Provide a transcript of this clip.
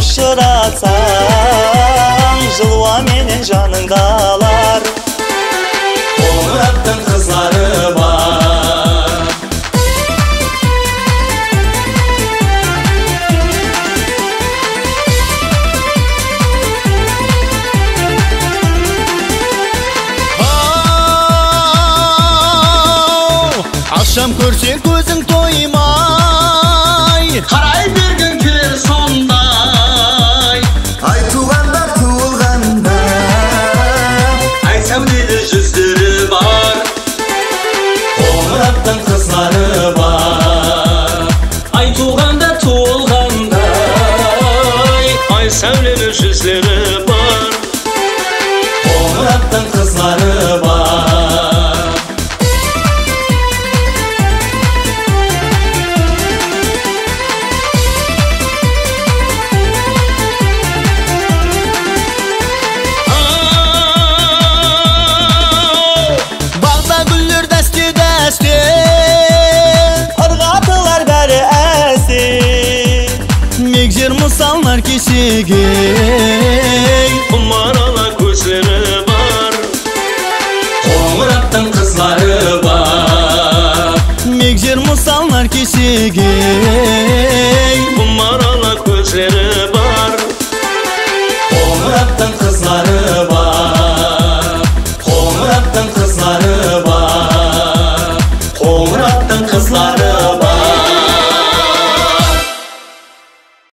ұшыратсаң, жылуа менен жаның қалар. Қоңыраттың қызлары бар. Ақшам көрсең көзің тоймай, Қарай бергін кел сондай. Ай туғанда туылғанда, Ай сәулелі жүздері бар. Қоңыраттың қызлары бар. Ай туғанда туылғанда, Ай сәулелі жүздері бар. Қоңыраттың қызлары бар. ырғатылар бәрі әсем. мегзер мысаллар кесеге,